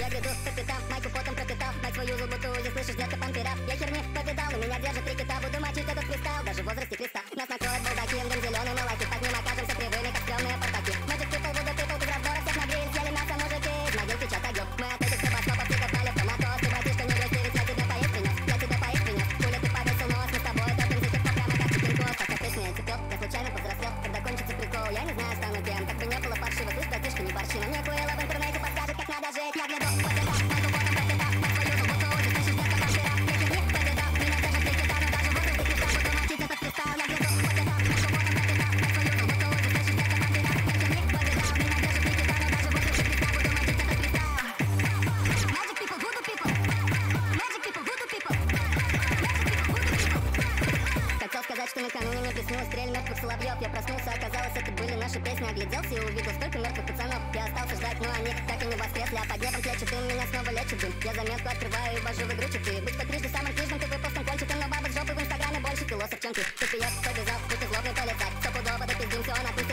Я гряду по пятам, майку потом пропитал. Мать свою зубуту, здесь слышишь, детка пампера. Я херни повидал, но меня держит 3 кита. Буду мочить этот фристайл, даже в возрасте креста. Нас накроет балдаки, дым зеленый на лаке. Под ним окажемся кривыми, как стрёмные портаки. Magic people, Voodoo people, без разбора всех на гриль. Съели мясо, мужики, из могил печат огонь. Мы от этих стробоскопов не попали в коматоз. Ты, братишка, не грусти, ведь я тебе поесть принес. Я тебе поесть принес. Хули ты повесил нос, мы с тобой топим за типа прямо как чипинкос. Пока песня я цепел, я случайно повзрослел. Когда кончится прикол, я не знаю, стану кем. Как бы не было паршиво, ты, братишка, не борщи. Но мне Куэлла в интернете подскажет, как надо жить. Я гляду по пятам, майку потом пропитал. Мать свою зубуту, здесь слышишь, детка пампера. Я херни повидал, меня держит 3 кита. Но даже в возрасте креста буду мочить этот фристайл. Я гляду по пятам, майку потом пропитал. Мать свою зубуту, здесь слышишь, детка пампера. Я херни повидал, меня держит 3 кита. Но даже в возрасте креста буду мочить этот фристайл. Magic people, Voodoo people. Magic people, Voodoo people. Хотел сказать, что накануне мне приснилась стрель мертвых соловьев. Я проснулся, оказалось, это были наши песни. Огляделся и увидел столько мертвых пацанов. Я остался ждать, но они так и не воскресли. А под небом клечет дым, меня снова лечит дым. Я заметку открываю и ввожу в игру читы. Быть по трижды самым книжным, ты выпуском кончиком. Но баба с жопы в инстаграме больше философ, чем ты. Ты пьешь, побежал, будь ты злобный полицай. Стопудово допиздим, все на